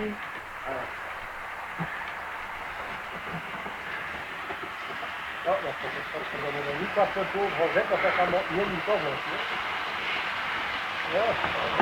No, to jest Nikła Przepłów, Worzeko, taka mielnikowość, nie? No.